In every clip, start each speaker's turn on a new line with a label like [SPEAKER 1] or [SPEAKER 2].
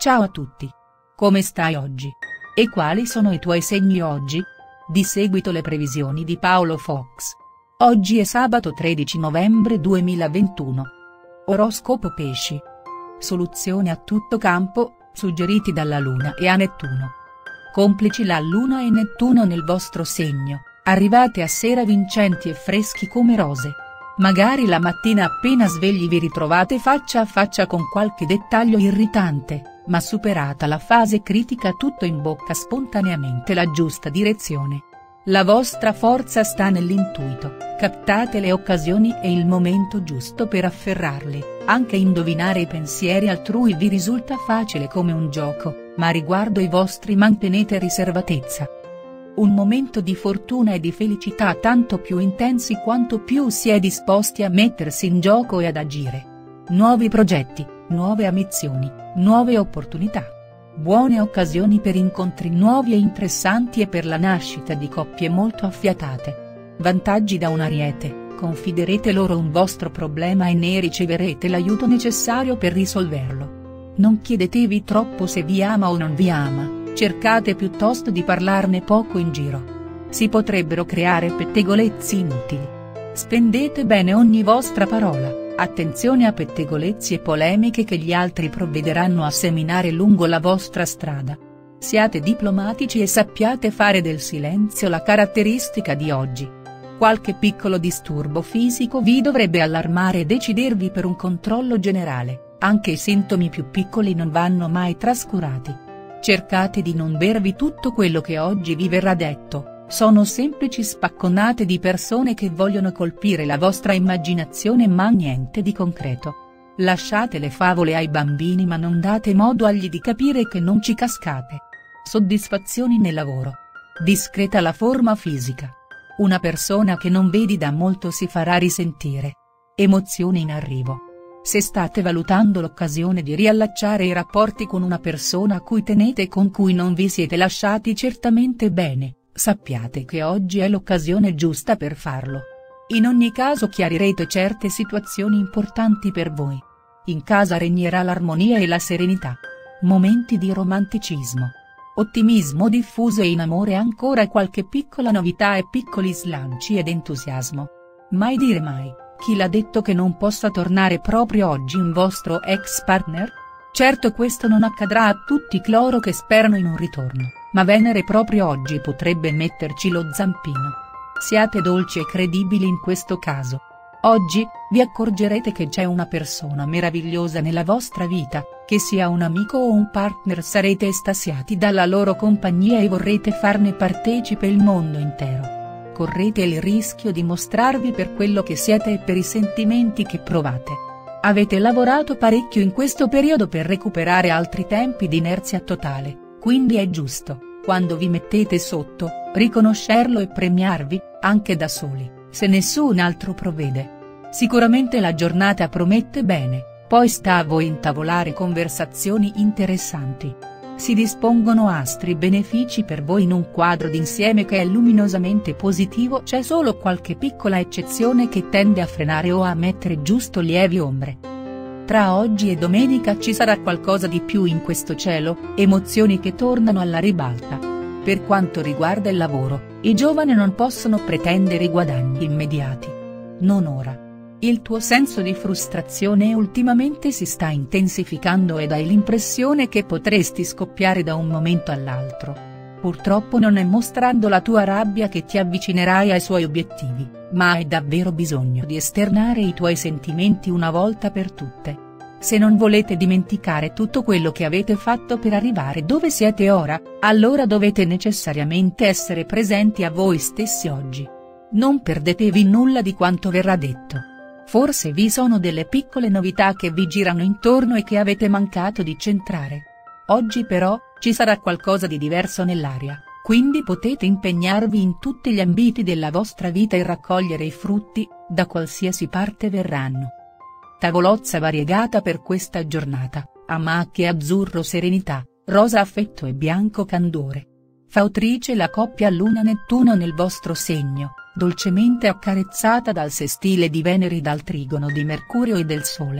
[SPEAKER 1] Ciao a tutti. Come stai oggi? E quali sono i tuoi segni oggi? Di seguito le previsioni di Paolo Fox. Oggi è sabato 13 novembre 2021. Oroscopo Pesci. Soluzioni a tutto campo, suggeriti dalla Luna e a Nettuno. Complici la Luna e Nettuno nel vostro segno, arrivate a sera vincenti e freschi come rose. Magari la mattina appena svegli vi ritrovate faccia a faccia con qualche dettaglio irritante, ma superata la fase critica tutto imbocca spontaneamente la giusta direzione. La vostra forza sta nell'intuito, captate le occasioni e il momento giusto per afferrarle, anche indovinare i pensieri altrui vi risulta facile come un gioco, ma riguardo i vostri mantenete riservatezza. Un momento di fortuna e di felicità tanto più intensi quanto più si è disposti a mettersi in gioco e ad agire. Nuovi progetti, nuove ambizioni, nuove opportunità. Buone occasioni per incontri nuovi e interessanti e per la nascita di coppie molto affiatate. Vantaggi da un Ariete, confiderete loro un vostro problema e ne riceverete l'aiuto necessario per risolverlo. Non chiedetevi troppo se vi ama o non vi ama, cercate piuttosto di parlarne poco in giro. Si potrebbero creare pettegolezzi inutili. Spendete bene ogni vostra parola. Attenzione a pettegolezzi e polemiche che gli altri provvederanno a seminare lungo la vostra strada. Siate diplomatici e sappiate fare del silenzio la caratteristica di oggi. Qualche piccolo disturbo fisico vi dovrebbe allarmare e decidervi per un controllo generale, anche i sintomi più piccoli non vanno mai trascurati. Cercate di non bervi tutto quello che oggi vi verrà detto. Sono semplici spacconate di persone che vogliono colpire la vostra immaginazione ma niente di concreto. Lasciate le favole ai bambini ma non date modo agli di capire che non ci cascate. Soddisfazioni nel lavoro. Discreta la forma fisica. Una persona che non vedi da molto si farà risentire. Emozioni in arrivo. Se state valutando l'occasione di riallacciare i rapporti con una persona a cui tenete e con cui non vi siete lasciati certamente bene, sappiate che oggi è l'occasione giusta per farlo. In ogni caso chiarirete certe situazioni importanti per voi. In casa regnerà l'armonia e la serenità. Momenti di romanticismo. Ottimismo diffuso e in amore ancora qualche piccola novità e piccoli slanci ed entusiasmo. Mai dire mai, chi l'ha detto che non possa tornare proprio oggi un vostro ex partner? Certo questo non accadrà a tutti coloro che sperano in un ritorno, ma Venere proprio oggi potrebbe metterci lo zampino. Siate dolci e credibili in questo caso. Oggi, vi accorgerete che c'è una persona meravigliosa nella vostra vita, che sia un amico o un partner sarete estasiati dalla loro compagnia e vorrete farne partecipe il mondo intero. Correte il rischio di mostrarvi per quello che siete e per i sentimenti che provate. Avete lavorato parecchio in questo periodo per recuperare altri tempi di inerzia totale, quindi è giusto, quando vi mettete sotto, riconoscerlo e premiarvi, anche da soli, se nessun altro provvede. Sicuramente la giornata promette bene, poi sta a voi intavolare conversazioni interessanti. Si dispongono astri benefici per voi in un quadro d'insieme che è luminosamente positivo, c'è solo qualche piccola eccezione che tende a frenare o a mettere giusto lievi ombre. Tra oggi e domenica ci sarà qualcosa di più in questo cielo, emozioni che tornano alla ribalta. Per quanto riguarda il lavoro, i giovani non possono pretendere guadagni immediati. Non ora. Il tuo senso di frustrazione ultimamente si sta intensificando ed hai l'impressione che potresti scoppiare da un momento all'altro. Purtroppo non è mostrando la tua rabbia che ti avvicinerai ai suoi obiettivi, ma hai davvero bisogno di esternare i tuoi sentimenti una volta per tutte. Se non volete dimenticare tutto quello che avete fatto per arrivare dove siete ora, allora dovete necessariamente essere presenti a voi stessi oggi. Non perdetevi nulla di quanto verrà detto. Forse vi sono delle piccole novità che vi girano intorno e che avete mancato di centrare. Oggi però, ci sarà qualcosa di diverso nell'aria, quindi potete impegnarvi in tutti gli ambiti della vostra vita e raccogliere i frutti, da qualsiasi parte verranno. Tavolozza variegata per questa giornata, a macchie azzurro serenità, rosa affetto e bianco candore. Fautrice la coppia Luna-Nettuno nel vostro segno, dolcemente accarezzata dal sestile di Venere e dal trigono di Mercurio e del Sole.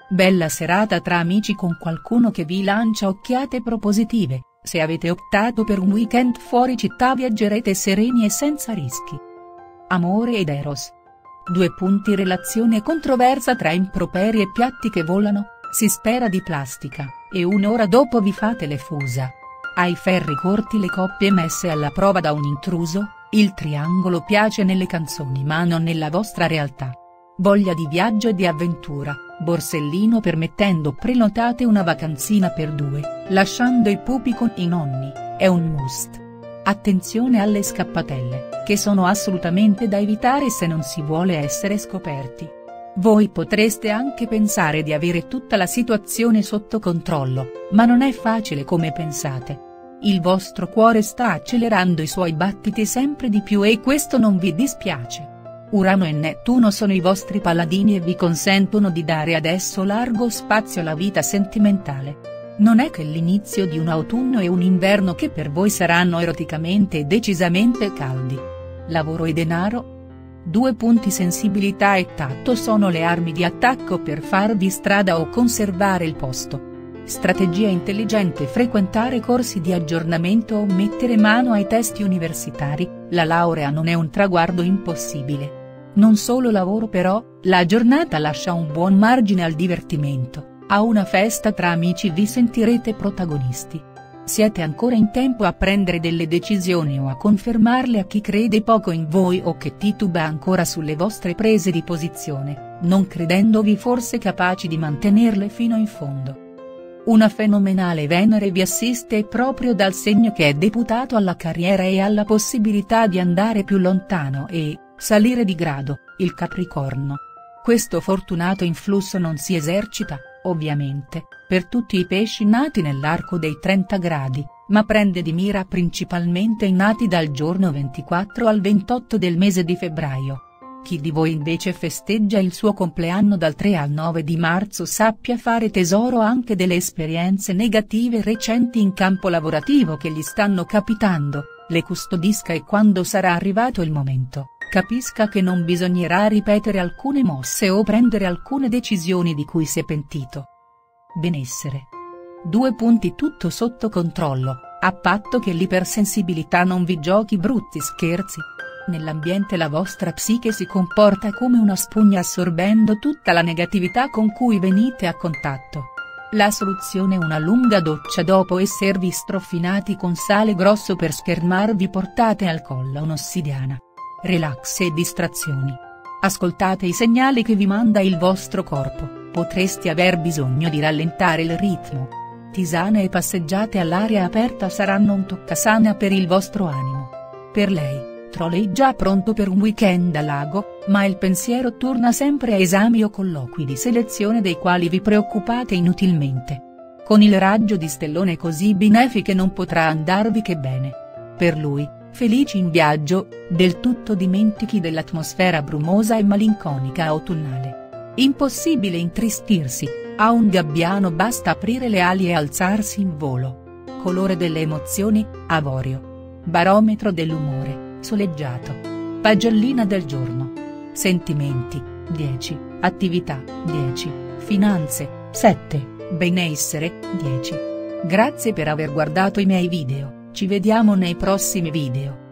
[SPEAKER 1] Bella serata tra amici con qualcuno che vi lancia occhiate propositive, se avete optato per un weekend fuori città viaggerete sereni e senza rischi. Amore ed Eros. 2 punti relazione controversa tra improperi e piatti che volano, si spera di plastica, e un'ora dopo vi fate le fusa. Ai ferri corti le coppie messe alla prova da un intruso, il triangolo piace nelle canzoni ma non nella vostra realtà. Voglia di viaggio e di avventura, borsellino permettendo prenotate una vacanzina per 2, lasciando i pupi con i nonni, è un must. Attenzione alle scappatelle, che sono assolutamente da evitare se non si vuole essere scoperti. Voi potreste anche pensare di avere tutta la situazione sotto controllo, ma non è facile come pensate. Il vostro cuore sta accelerando i suoi battiti sempre di più e questo non vi dispiace. Urano e Nettuno sono i vostri paladini e vi consentono di dare adesso largo spazio alla vita sentimentale. Non è che l'inizio di un autunno e un inverno che per voi saranno eroticamente e decisamente caldi. Lavoro e denaro? 2 punti sensibilità e tatto sono le armi di attacco per farvi strada o conservare il posto. Strategia intelligente: frequentare corsi di aggiornamento o mettere mano ai testi universitari, la laurea non è un traguardo impossibile. Non solo lavoro però, la giornata lascia un buon margine al divertimento. A una festa tra amici vi sentirete protagonisti. Siete ancora in tempo a prendere delle decisioni o a confermarle a chi crede poco in voi o che tituba ancora sulle vostre prese di posizione, non credendovi forse capaci di mantenerle fino in fondo. Una fenomenale Venere vi assiste proprio dal segno che è deputato alla carriera e alla possibilità di andare più lontano e salire di grado, il Capricorno. Questo fortunato influsso non si esercita, ovviamente, per tutti i pesci nati nell'arco dei 30 gradi, ma prende di mira principalmente i nati dal giorno 24 al 28 del mese di febbraio. Chi di voi invece festeggia il suo compleanno dal 3 al 9 di marzo sappia fare tesoro anche delle esperienze negative recenti in campo lavorativo che gli stanno capitando, le custodisca e quando sarà arrivato il momento, capisca che non bisognerà ripetere alcune mosse o prendere alcune decisioni di cui si è pentito. Benessere. 2 punti tutto sotto controllo, a patto che l'ipersensibilità non vi giochi brutti scherzi. Nell'ambiente la vostra psiche si comporta come una spugna assorbendo tutta la negatività con cui venite a contatto. La soluzione è una lunga doccia dopo esservi strofinati con sale grosso per schermarvi, portate al collo un'ossidiana. Relax e distrazioni. Ascoltate i segnali che vi manda il vostro corpo, potreste aver bisogno di rallentare il ritmo. Tisane e passeggiate all'aria aperta saranno un toccasana per il vostro animo. Per lei, trolley già pronto per un weekend a lago, ma il pensiero torna sempre a esami o colloqui di selezione dei quali vi preoccupate inutilmente. Con il raggio di stellone così benefiche non potrà andarvi che bene. Per lui, felici in viaggio, del tutto dimentichi dell'atmosfera brumosa e malinconica autunnale. Impossibile intristirsi, a un gabbiano basta aprire le ali e alzarsi in volo. Colore delle emozioni, avorio. Barometro dell'umore, soleggiato. Pagellina del giorno. Sentimenti, 10, attività, 10, finanze, 7, benessere, 10. Grazie per aver guardato i miei video, ci vediamo nei prossimi video.